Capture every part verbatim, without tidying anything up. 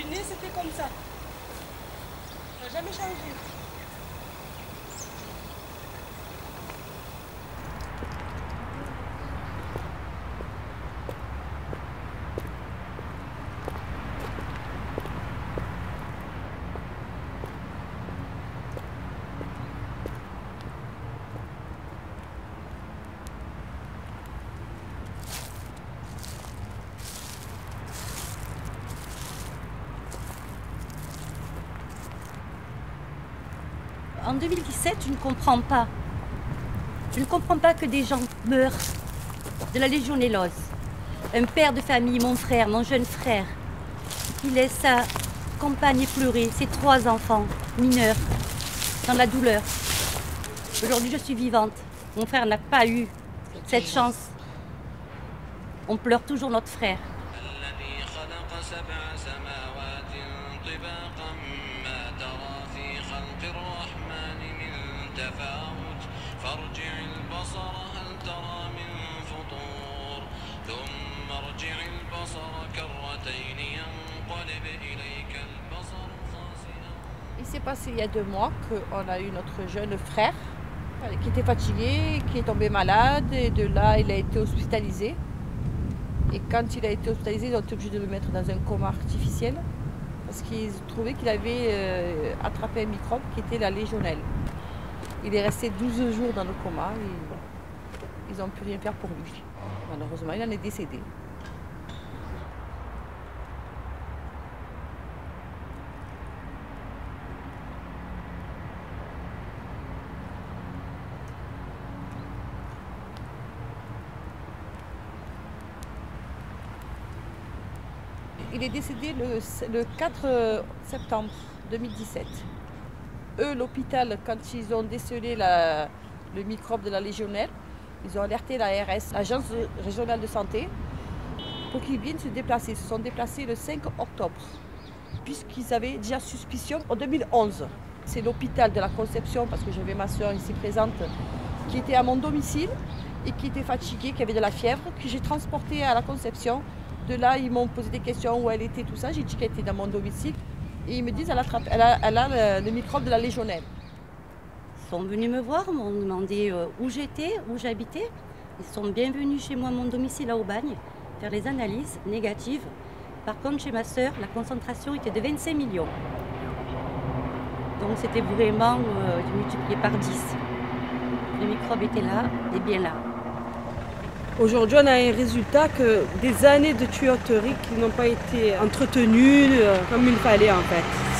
né, c'était comme ça. Ça n'a jamais changé. En deux mille dix-sept, je ne comprends pas. Je ne comprends pas que des gens meurent de la légionellose. Un père de famille, mon frère, mon jeune frère, qui laisse sa compagne pleurer, ses trois enfants mineurs, dans la douleur. Aujourd'hui, je suis vivante. Mon frère n'a pas eu cette chance. On pleure toujours notre frère. Il s'est passé il y a deux mois qu'on a eu notre jeune frère qui était fatigué, qui est tombé malade et de là il a été hospitalisé. Et quand il a été hospitalisé, ils ont été obligés de le mettre dans un coma artificiel parce qu'ils trouvaient qu'il avait euh, attrapé un microbe qui était la légionelle. Il est resté douze jours dans le coma et ils n'ont pu rien faire pour lui. Malheureusement, il en est décédé. Il est décédé le, le quatre septembre deux mille dix-sept. Eux, l'hôpital, quand ils ont décelé la, le microbe de la légionnaire, ils ont alerté l'A R S, l'Agence régionale de santé, pour qu'ils viennent se déplacer. Ils se sont déplacés le cinq octobre, puisqu'ils avaient déjà suspicion en deux mille onze. C'est l'hôpital de la Conception, parce que j'avais ma soeur ici présente, qui était à mon domicile et qui était fatiguée, qui avait de la fièvre, que j'ai transportée à la Conception. De là, ils m'ont posé des questions où elle était, tout ça. J'ai dit qu'elle était dans mon domicile. Et ils me disent qu'elle elle a, elle a le, le microbe de la légionnaire. Ils sont venus me voir, m'ont demandé où j'étais, où j'habitais. Ils sont bien venus chez moi, à mon domicile à Aubagne, faire les analyses négatives. Par contre, chez ma sœur, la concentration était de vingt-cinq millions. Donc c'était vraiment euh, multiplié par dix. Le microbe était là et bien là. Aujourd'hui, on a un résultat que des années de tuyauterie qui n'ont pas été entretenues euh, comme il fallait en fait.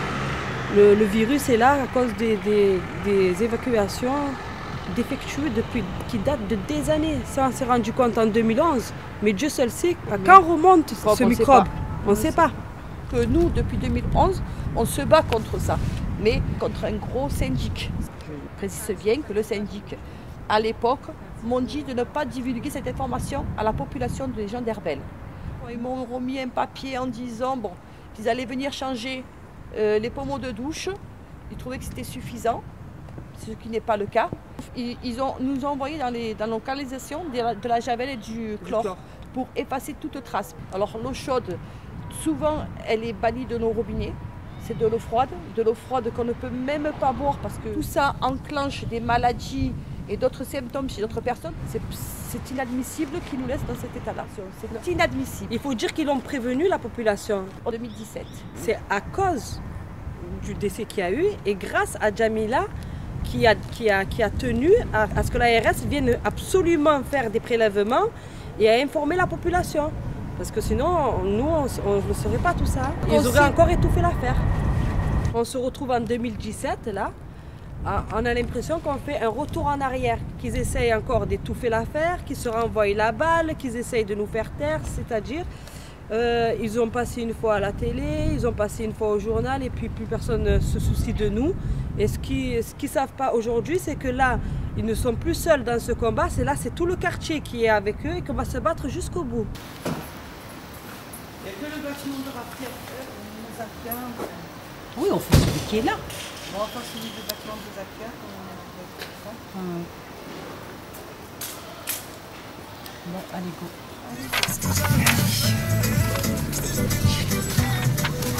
Le, le virus est là à cause des, des, des évacuations défectueuses depuis, qui datent de des années. Ça, on s'est rendu compte en deux mille onze, mais Dieu seul sait à quand remonte ce on microbe. On ne sait sait pas. Que nous, depuis deux mille onze, on se bat contre ça, mais contre un gros syndic. Je précise bien que le syndic, à l'époque, m'ont dit de ne pas divulguer cette information à la population des gens d'Herbel. Ils m'ont remis un papier en disant bon, qu'ils allaient venir changer euh, les pommeaux de douche. Ils trouvaient que c'était suffisant, ce qui n'est pas le cas. Ils, ils ont, nous ont envoyé dans, les, dans nos canalisations de la, de la javel et du chlore, du chlore pour effacer toute trace. Alors l'eau chaude, souvent, elle est bannie de nos robinets. C'est de l'eau froide, de l'eau froide qu'on ne peut même pas boire parce que tout ça enclenche des maladies et d'autres symptômes chez d'autres personnes. C'est inadmissible qu'ils nous laissent dans cet état-là. C'est inadmissible. Il faut dire qu'ils l'ont prévenu, la population. En deux mille dix-sept. C'est à cause du décès qu'il y a eu et grâce à Jamila qui a, qui a, qui a tenu à, à ce que l'A R S vienne absolument faire des prélèvements et à informer la population. Parce que sinon, nous, on ne saurait pas tout ça. Ils auraient encore étouffé l'affaire. On se retrouve en deux mille dix-sept, là. On a l'impression qu'on fait un retour en arrière, qu'ils essayent encore d'étouffer l'affaire, qu'ils se renvoient la balle, qu'ils essayent de nous faire taire, c'est-à-dire euh, ils ont passé une fois à la télé, ils ont passé une fois au journal et puis plus personne ne se soucie de nous. Et ce qu'ils ce qu'ils ne savent pas aujourd'hui, c'est que là, ils ne sont plus seuls dans ce combat, c'est là, c'est tout le quartier qui est avec eux et qu'on va se battre jusqu'au bout. Il n'y a que le bâtiment de Raphaël, nous a Oui, on fait celui qui est là. Bon, enfin, celui du bâtiment de Zakia, on Hum. Bon, allez, go. Allez.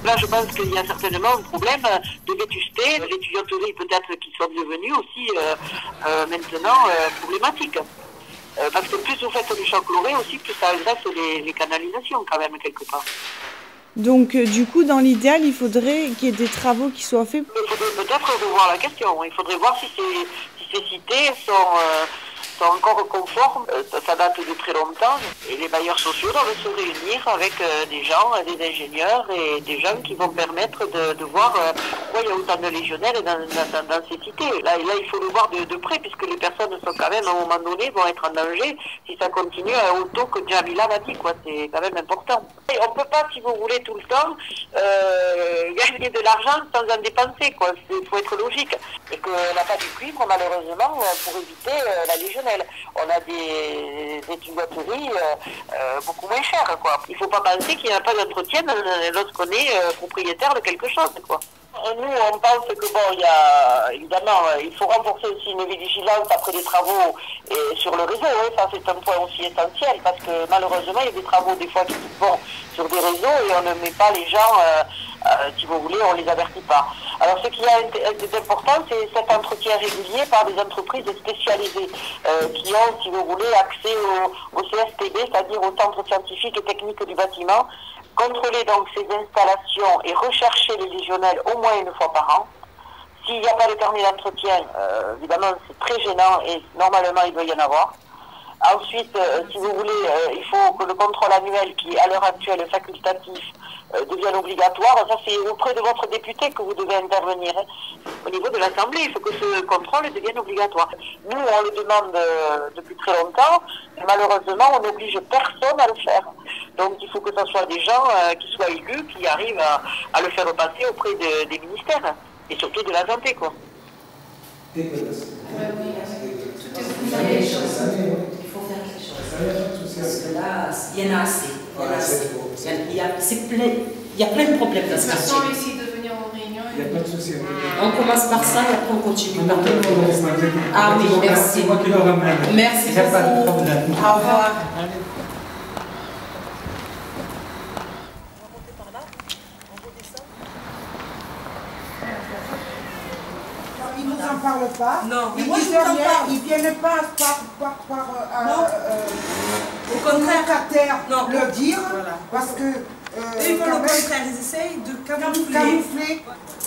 Là, je pense qu'il y a certainement un problème de vétusté, les tuyauteries peut-être qui sont devenues aussi euh, euh, maintenant euh, problématiques. Euh, parce que plus vous faites du champ chloré aussi, plus ça agresse les, les canalisations quand même quelque part. Donc euh, du coup, dans l'idéal, il faudrait qu'il y ait des travaux qui soient faits. Il faudrait peut-être revoir la question. Il faudrait voir si ces, si ces cités sont... Euh, sont encore conformes, ça date de très longtemps et les bailleurs sociaux doivent se réunir avec euh, des gens, des ingénieurs et des gens qui vont permettre de, de voir euh, pourquoi il y a autant de légionnaires dans, dans, dans ces cités. Là, là, il faut le voir de, de près puisque les personnes sont quand même à un moment donné vont être en danger si ça continue à haut taux que Jamila l'a dit, quoi. C'est quand même important. Et on ne peut pas, si vous voulez, tout le temps euh, gagner de l'argent sans en dépenser, quoi. Il faut être logique. Et qu'on n'a pas du cuivre, malheureusement, pour éviter euh, la légionnaire. On a des, des tuyauteries euh, euh, beaucoup moins chères, quoi. Il ne faut pas penser qu'il n'y a pas d'entretien lorsqu'on est euh, propriétaire de quelque chose, quoi. Nous, on pense que bon, il y a évidemment, il faut renforcer aussi une vigilance après les travaux et sur le réseau. Hein, ça, c'est un point aussi essentiel parce que malheureusement, il y a des travaux des fois qui se font sur des réseaux et on ne met pas les gens, euh, euh, si vous voulez, on les avertit pas. Alors, ce qui est important, c'est cet entretien régulier par des entreprises spécialisées euh, qui ont, si vous voulez, accès au, au C S T B, c'est-à-dire au Centre scientifique et technique du bâtiment. Contrôler donc ces installations et rechercher les légionnaires au moins une fois par an. S'il n'y a pas de permis d'entretien, euh, évidemment c'est très gênant et normalement il doit y en avoir. Ensuite, euh, si vous voulez, euh, il faut que le contrôle annuel qui est à l'heure actuelle facultatif euh, devienne obligatoire. Ça c'est auprès de votre député que vous devez intervenir. Hein. Au niveau de l'Assemblée, il faut que ce contrôle devienne obligatoire. Nous, on le demande euh, depuis très longtemps, et malheureusement, on n'oblige personne à le faire. Donc il faut que ce soit des gens euh, qui soient élus, qui arrivent à, à le faire passer auprès de, des ministères, et surtout de la santé, quoi. Il faut faire quelque chose. Parce que là, il y en a assez. Il y en a assez. Il y a, c'est plein, il y a plein de problèmes dans ce quartier. Merci ici de venir aux réunions. Il n'y a pas de souci. On commence par ça et après on continue par d'autres. Ah oui, merci. Merci beaucoup. Au revoir. Ils ne nous en parlent pas. Non. Ils Moi, disent je vous en rien. parle. Ils ne viennent pas par, par, par euh, Non. euh, Au contraire. locataire Non. le dire. Voilà. Parce que. Euh, Eux, ils font le quand même, contraire, ils essayent de camoufler. camoufler.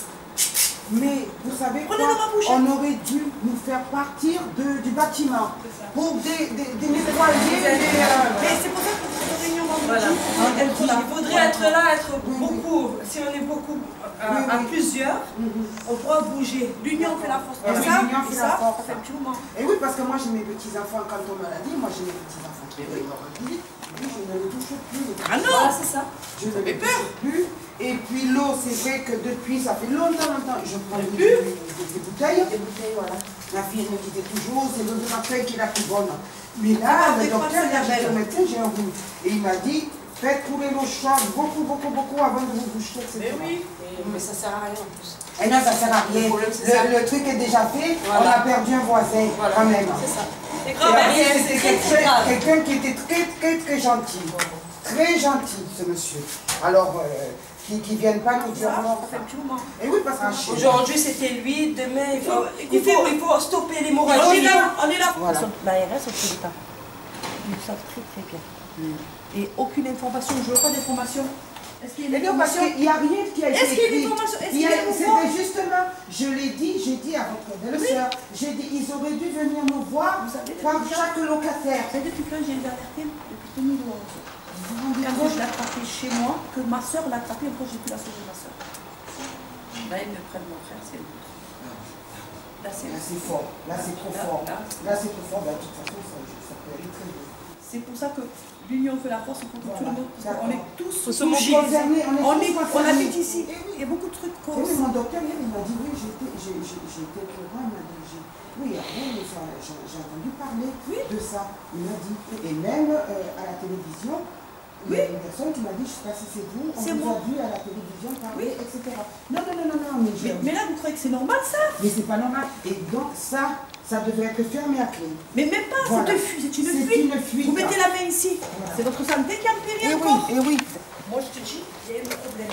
Mais vous savez quoi, Prenez-le ma bouche. on aurait dû nous faire partir de, du bâtiment pour des, des, des nettoyer. des, euh, Mais c'est pour ça que cette réunion vendredi, Voilà. elle dit, il faudrait être là, être beaucoup, si on est beaucoup à, Oui, à oui. plusieurs, on pourra bouger. L'union fait la force. Oui, Et ça, l'union et fait ça, la force. ça fait un petit moment. Et oui, parce que moi j'ai mes petits-enfants, quand on me l'a dit, moi j'ai mes petits-enfants qui oui. Oui, je ne les touche plus. Ah non, Voilà, c'est ça. Je ne les touche plus. Et puis l'eau, c'est vrai que depuis, ça fait longtemps, longtemps, je prends des, plus. des, des bouteilles. Des bouteilles, voilà. Ma fille me disait toujours, c'est l'eau de ma fille qui est la plus bonne. Mais là, Ah, le des fois, docteur, c'est la il a dit belle. au médecin, j'ai un goût. Et il m'a dit, faites couler l'eau chaude beaucoup, beaucoup, beaucoup avant de vous boucher, et cetera. Mais oui, mais ça sert à rien en plus. Et non, ça sert à rien. Le problème, c'est ça. Le, le truc est déjà fait, Voilà. on a perdu un voisin, Voilà. quand même. C'est ça. C'est Et grave, après, Ariel, c'était c'est très, très quelqu'un grave. quelqu'un qui était très, très, très gentil. Très gentil, ce monsieur. Alors, euh, qui ne viennent pas nous dire Ça, non. ça fait un petit moment. Et oui, parce que Aujourd'hui, c'était lui, demain, il faut, il Écoutez, faut, il faut stopper l'hémorragie. On est là, on est là. Voilà. L'A R S, on ne fait pas. Ils le savent très très bien. Et aucune information, je veux pas d'information. Est-ce qu'il y a Mais une non, parce information? qu'il n'y a rien qui a été Est-ce qu'il y a une écrit. information? Est-ce Il y qu'il y a a- une C'était justement, je l'ai dit, j'ai dit à votre belle-sœur, j'ai dit, ils auraient dû venir nous voir Vous savez, par depuis chaque locataire. Vous savez depuis quand j'ai été alertée? Depuis deux mille onze. Quand je l'ai attrapé chez moi, que ma soeur l'a attrapé, après j'ai pu la sauver ma soeur. Là, ils me prennent mon frère, c'est l'autre. Là, c'est Là, c'est fort. Là, c'est trop Là, fort. là. Là, c'est trop fort. Ben, de toute façon, ça, ça peut aller très vite. C'est pour ça que l'union fait la force, il faut que tout le monde, parce qu'on est tous Faut se touchés. Concernés, on est On, tous est, on concernés. habite ici. Eh oui. Il y a beaucoup de trucs Oui, comme mais ça. mon docteur, hier, il m'a dit, oui, j'étais j'ai- j'ai- j'étais au courant, il m'a dit, j'ai- oui, ah oui, ça, j'ai j'ai entendu parler de ça. Il m'a dit, et même euh, à la télévision, il y a une personne qui m'a dit, je ne sais pas si c'est vous, on C'est vous moi. a vu à la télévision parler, et cetera. Non, non, non, non, non, mais, je- Mais, mais là, vous croyez que c'est normal ça? mais c'est pas normal. Et donc, ça, ça devrait être fermé à clé. Mais même pas, Voilà. c'est une fuite. C'est une C'est fuite. une fuite. Vous mettez la main ici. Voilà. C'est votre santé qui a péri Et oui, encore. et oui. Moi, je te dis, il y a eu un problème.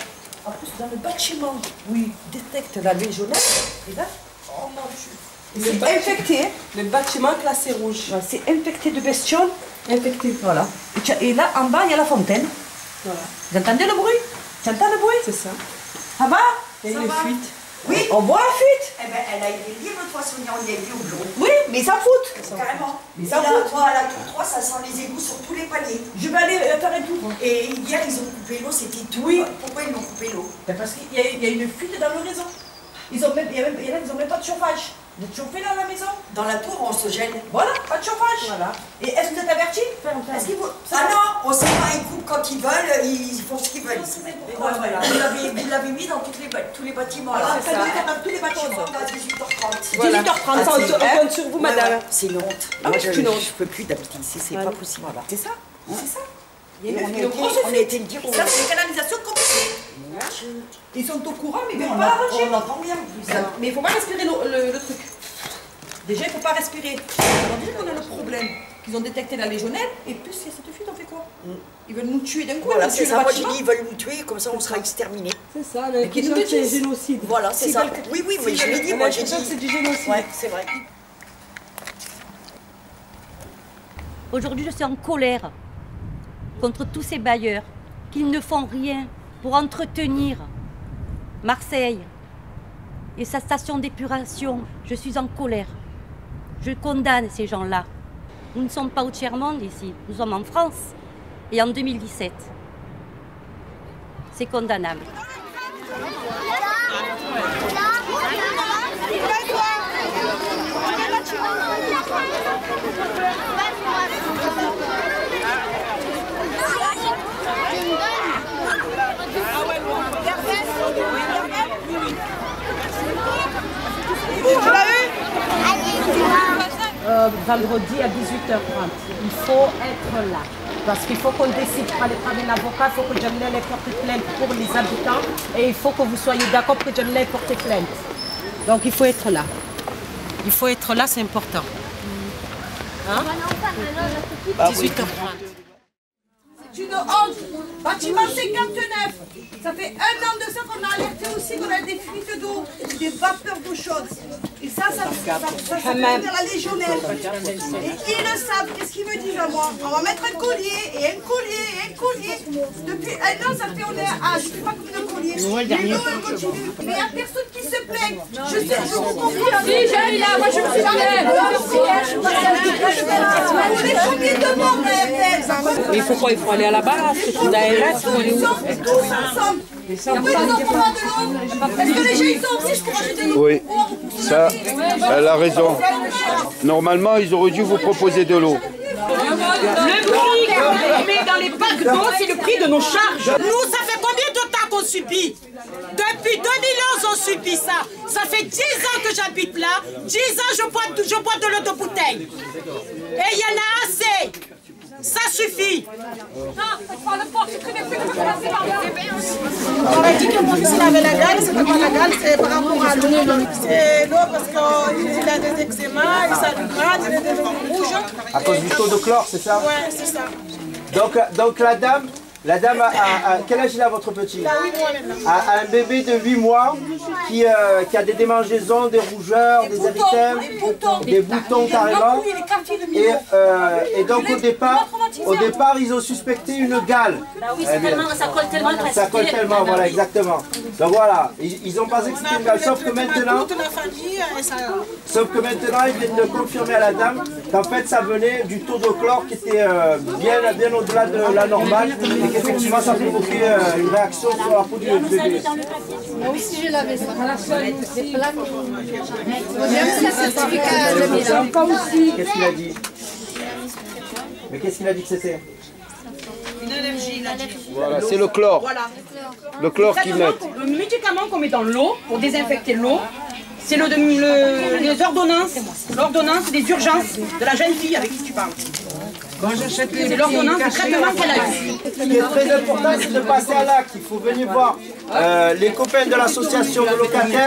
En plus, dans le bâtiment où ils détectent la légionnaire, et là, oh mon Dieu. C'est infecté. Le bâtiment classé rouge. Ouais, c'est infecté de bestioles. Infecté. Voilà. Et, tu as- et là, en bas, il y a la fontaine. Voilà. Vous entendez le bruit? Tu entends le bruit? C'est ça. Ça va? Il y a Ça une va. fuite. Oui, on voit la fuite. Eh ben, elle a été libre de toute façon, on y a vu au bureau. Oui, mais ils s'en foutent. Carrément. Mais Et ça là, fout. toi, à la tour trois, ça sent les égouts sur tous les paliers. Je vais aller euh, faire un tour. Et hier, ils ont coupé l'eau, c'était tout. Oui. Pourquoi ils l'ont coupé l'eau? Ben parce qu'il y, a- il y a une fuite dans le réseau. Ils ont même, il y a même, il y en a qui n'ont même pas de chauffage. Vous êtes chauffé là à la maison? Dans la tour, on se gêne. Voilà, pas de chauffage. Voilà. Et est-ce que vous êtes avertis? Est-ce qu'ils vous... Ah non, on sait pas, ils coupent quand ils veulent, ils font ce qu'ils veulent. Et voilà, voilà. Vous l'avez vous l'avez mis dans toutes les ba- tous les bâtiments. Voilà, là. c'est ça. Dans tous les bâtiments. À dix-huit heures trente. dix-huit heures trente, Ah, on c'est- on compte sur vous, Ouais, madame. ouais, c'est une honte. Ah Moi, oui, je, c'est une honte. je peux plus d'habiter ici, c'est Ouais. pas possible. Voilà. C'est ça. C'est ça. Et Il y a on, une a été, grosse on a fuite. été le dire aux... Ça, c'est des canalisations compliquées. Ils sont au courant, mais ils ne on veulent pas l'arranger. on l'entend bien. en plus, hein. Mais il ne faut pas respirer le, le- le truc. Déjà, il ne faut pas respirer. Alors déjà qu'on a le problème qu'ils ont détecté la légionnaire, et plus il y a cette fuite, on fait quoi? Ils veulent nous tuer d'un coup, Voilà, ils c'est tuent ça. le Moi, j'ai bâtiment. dit, ils veulent nous tuer, comme ça, on sera exterminés. C'est ça, on a qu'ils l'impression nous que c'est un détruisent. génocide. Voilà, c'est S'ils ça. veulent que- Oui, oui, mais s'ils je l'ai veulent- dit, On a moi, j'ai l'impression dit. que c'est du génocide. Ouais, c'est vrai. Aujourd'hui, je suis en colère contre tous ces bailleurs qui ne font rien pour entretenir Marseille et sa station d'épuration. Je suis en colère. Je condamne ces gens-là. Nous ne sommes pas au tiers-monde ici, nous sommes en France et en deux mille dix-sept. C'est condamnable. Euh, vendredi à dix-huit heures trente. Il faut être là. Parce qu'il faut qu'on décide pour aller prendre un avocat, il faut que Jamila ait porté plainte pour les habitants et il faut que vous soyez d'accord pour que Jamila ait porté plainte. Donc il faut être là. Il faut être là, c'est important. Hein? dix-huit heures trente. C'est une honte. Bâtiment cinquante-neuf. Ça fait un an de ça qu'on a alerté aussi qu'on a des fuites d'eau, des vapeurs d'eau chaude. Et ça, ça, ça, ça, ça fait venir la légionnaire. Et ils le savent. Qu'est-ce qu'ils me disent à moi? On va mettre un collier, et un collier, et un collier. Depuis un an, ça fait on est à, je ne sais pas combien de colliers. Et l'eau, elle continue. Mais il n'y a personne qui se plaint. Je sais, je vous comprends. Si, j'ai là, moi je me suis plaint. On est combien de morts, la R T L? Mais il faut quoi? Il faut aller à la base, c'est une A R S, il faut aller où? Tous ensemble. Pourquoi ils n'ont pas de l'eau? Est-ce que les gens ils sont aussi pour acheter de l'eau? Oui, ça, elle a raison. Normalement, ils auraient dû vous proposer de l'eau. Le prix qu'on met dans les packs d'eau, c'est le prix de nos charges. Nous, ça fait combien de temps qu'on subit? Depuis deux mille onze, on subit ça. Ça fait dix ans que j'habite là. dix ans, je bois, je bois de l'eau de bouteille. Et il y en a assez. Ça suffit. On a dit que mon fils il avait la gale, c'est pas la gale, c'est par rapport à l'eau. C'est l'eau parce qu'il a des eczémas, il s'aggrave, il a des veines rouges. À cause du taux de chlore, c'est ça? Ouais, c'est ça. Donc, donc la dame, la dame a, a- a- quel âge il a votre petit? Il a huit mois maintenant. A, a un bébé de huit mois qui, euh, qui a des démangeaisons, des rougeurs, des, érythèmes, des boutons carrément. Et, euh, et donc au départ, au départ, ils ont suspecté une gale. oui, Eh bien, tellement, ça colle tellement. ça colle tellement, voilà, exactement. Donc voilà, ils, ils ont pensé que c'était une gale, sauf que maintenant, Toute la famille, et ça... sauf que maintenant, ils viennent de confirmer à la dame qu'en fait, ça venait du taux de chlore qui était euh, bien, bien au-delà de la normale et qu'effectivement, ça provoquait euh, une réaction sur la peau du bébé. Moi aussi, j'ai lavé ça. Des plats. J'ai aussi un certificat de Milan. Qu'est-ce qu'il a dit? Mais qu'est-ce qu'il a dit que c'était? Une allergie, il a dit. Voilà, c'est le chlore. Voilà. Le chlore qu'ils mettent. Le médicament qu'on met dans l'eau pour désinfecter l'eau, c'est le, le- les ordonnances, l'ordonnance des urgences de la jeune fille avec qui tu parles. C'est l'ordonnance de traitement qu'elle a eu. Ce qui est très important, c'est de passer à l'acte. Il faut venir voir euh, les copains de l'association de locataires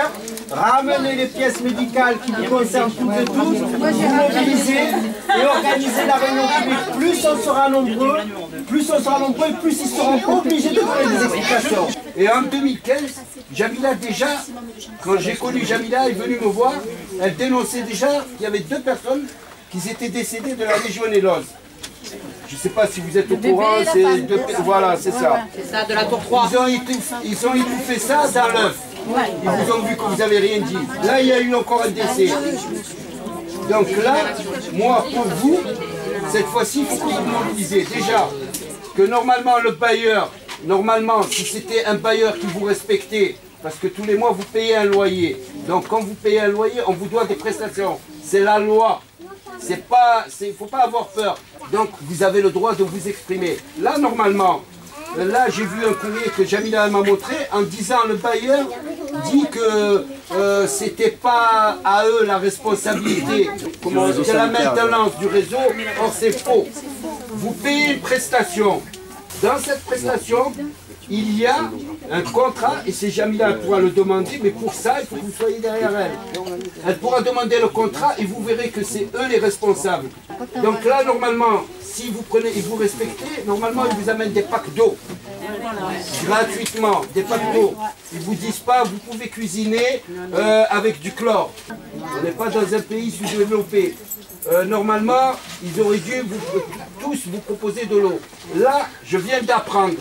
ramenez les pièces médicales qui vous concernent toutes et tous, vous mobilisez et organisez la réunion publique. Plus on sera nombreux, plus on sera nombreux, plus ils seront obligés de donner des explications. Et en deux mille quinze, Jamila déjà, quand j'ai connu Jamila, elle est venue me voir, elle dénonçait déjà qu'il y avait deux personnes qui étaient décédées de la légionellose. Je ne sais pas si vous êtes au courant, c'est deux... Voilà, c'est ça. C'est ça, de la tour trois. Ils ont étouffé, ils ont étouffé ça dans l'œuf. Ils vous ont vu que vous n'avez rien dit. Là, il y a eu encore un décès. Donc là, moi, pour vous, cette fois-ci, il faut que vous mobilisez. Déjà, que normalement, le bailleur, normalement, si c'était un bailleur qui vous respectait, parce que tous les mois, vous payez un loyer. Donc, quand vous payez un loyer, on vous doit des prestations. C'est la loi. C'est pas, il ne faut pas avoir peur. Donc, vous avez le droit de vous exprimer. Là, normalement, là, j'ai vu un courrier que Jamila m'a montré en disant le bailleur dit que euh, c'était pas à eux la responsabilité comment, de la maintenance du réseau. Or, c'est faux. Vous payez une prestation. Dans cette prestation, il y a un contrat, et c'est Jamila qui pourra le demander, mais pour ça, il faut que vous soyez derrière elle. Elle pourra demander le contrat et vous verrez que c'est eux les responsables. Donc là, normalement, si vous prenez et vous respectez, normalement, ils vous amènent des packs d'eau. Gratuitement, des packs d'eau. Ils ne vous disent pas, vous pouvez cuisiner euh, avec du chlore. On n'est pas dans un pays sous-développé. Euh, normalement, ils auraient dû vous, tous vous proposer de l'eau. Là, je viens d'apprendre.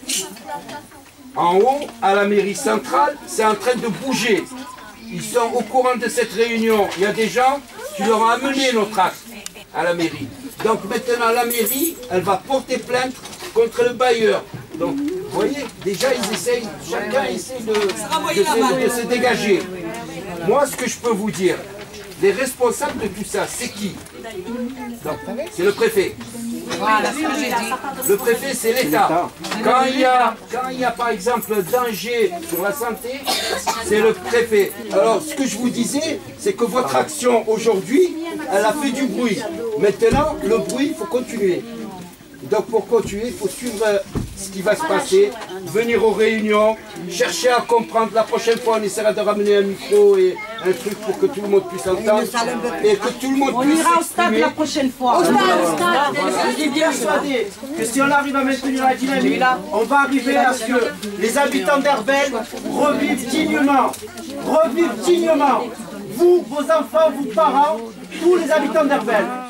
En haut, à la mairie centrale, c'est en train de bouger. Ils sont au courant de cette réunion. Il y a des gens qui leur ont amené notre acte à la mairie. Donc maintenant, la mairie, elle va porter plainte contre le bailleur. Donc, vous voyez, déjà, ils essayent, chacun essaie de, de, de, de se dégager. Moi, ce que je peux vous dire, les responsables de tout ça, c'est qui? C'est le préfet. Voilà, ce que j'ai dit. Le préfet, c'est l'État. Quand il y a, quand il y a, par exemple, danger sur la santé, c'est le préfet. Alors, ce que je vous disais, c'est que votre action aujourd'hui, elle a fait du bruit. Maintenant, le bruit, il faut continuer. Donc, pour continuer, il faut suivre ce qui va se passer, venir aux réunions, chercher à comprendre. La prochaine fois, on essaiera de ramener un micro et un truc pour que tout le monde puisse entendre et que tout le monde on puisse ira au stade la prochaine fois. Au stade, au stade. Je suis bien persuadé que si on arrive à maintenir la dynamique, on va arriver à ce que les habitants d'Herbel revivent dignement. Revivent dignement. Vous, vos enfants, vos parents, tous les habitants d'Herbel.